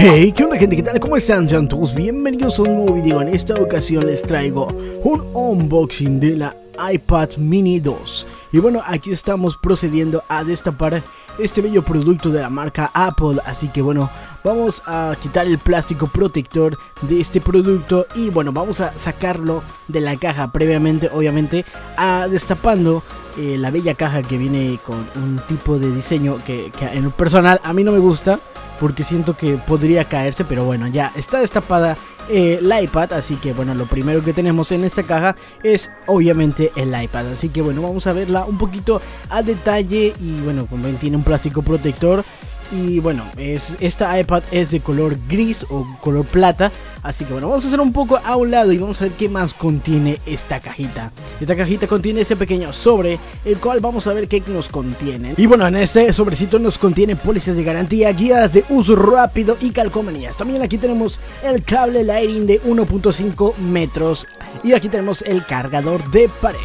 Hey, ¿qué onda, gente? ¿Qué tal? ¿Cómo están? Sean todos bienvenidos a un nuevo video. En esta ocasión les traigo un unboxing de la iPad Mini 2. Y bueno, aquí estamos procediendo a destapar este bello producto de la marca Apple. Así que bueno, vamos a quitar el plástico protector de este producto y bueno, vamos a sacarlo de la caja previamente, obviamente, destapando la bella caja que viene con un tipo de diseño que en lo personal a mí no me gusta, porque siento que podría caerse, pero bueno, ya está destapada la iPad. Así que bueno, lo primero que tenemos en esta caja es obviamente el iPad. Así que bueno, vamos a verla un poquito a detalle. Y bueno, como ven, tiene un plástico protector. Y bueno, esta iPad es de color gris o color plata. Así que bueno, vamos a hacer un poco a un lado y vamos a ver qué más contiene esta cajita. Esta cajita contiene ese pequeño sobre, el cual vamos a ver qué nos contiene. Y bueno, en este sobrecito nos contiene pólizas de garantía, guías de uso rápido y calcomanías. También aquí tenemos el cable Lightning de 1.5 metros. Y aquí tenemos el cargador de pared.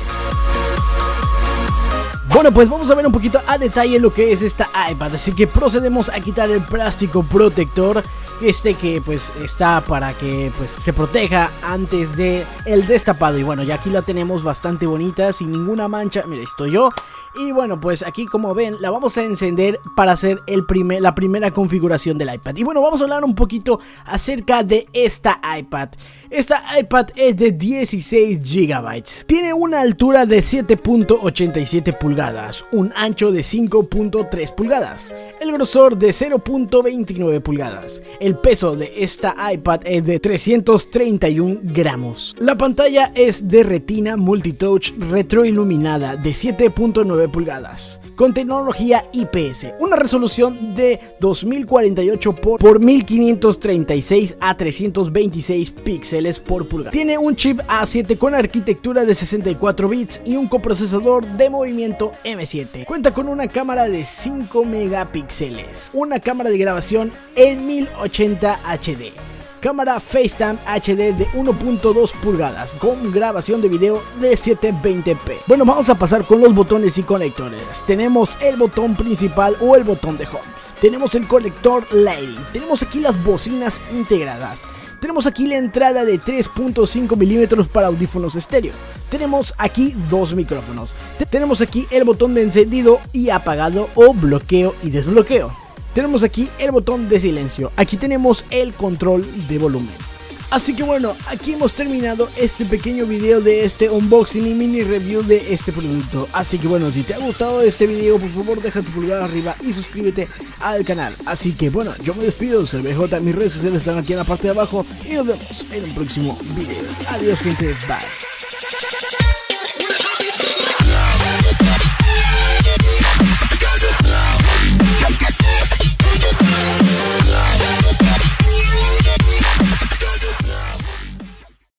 Bueno, pues vamos a ver un poquito a detalle lo que es esta iPad. Así que procedemos a quitar el plástico protector, que pues está para que pues se proteja antes de el destapado. Y bueno, ya aquí la tenemos bastante bonita, sin ninguna mancha. Mira, estoy yo. Y bueno, pues aquí, como ven, la vamos a encender para hacer la primera configuración del iPad. Y bueno, vamos a hablar un poquito acerca de esta iPad. Esta iPad es de 16 GB. Tiene una altura de 7.87 pulgadas, un ancho de 5.3 pulgadas, el grosor de 0.29 pulgadas. El peso de esta iPad es de 331 gramos. La pantalla es de retina multitouch retroiluminada de 7.9 pulgadas, con tecnología IPS, una resolución de 2048 por 1536 a 326 píxeles por pulgada. Tiene un chip A7 con arquitectura de 64 bits y un coprocesador de movimiento M7. Cuenta con una cámara de 5 megapíxeles, una cámara de grabación en 1080 HD, cámara FaceTime HD de 1.2 pulgadas con grabación de video de 720p. Bueno, vamos a pasar con los botones y conectores. Tenemos el botón principal o el botón de home. Tenemos el conector Lightning. Tenemos aquí las bocinas integradas. Tenemos aquí la entrada de 3.5 milímetros para audífonos estéreo. Tenemos aquí dos micrófonos. Tenemos aquí el botón de encendido y apagado o bloqueo y desbloqueo. Tenemos aquí el botón de silencio. Aquí tenemos el control de volumen. Así que bueno, aquí hemos terminado este pequeño video de este unboxing y mini review de este producto. Así que bueno, si te ha gustado este video, por favor deja tu pulgar arriba y suscríbete al canal. Así que bueno, yo me despido, soy BJ, mis redes sociales están aquí en la parte de abajo y nos vemos en un próximo video. Adiós, gente, bye.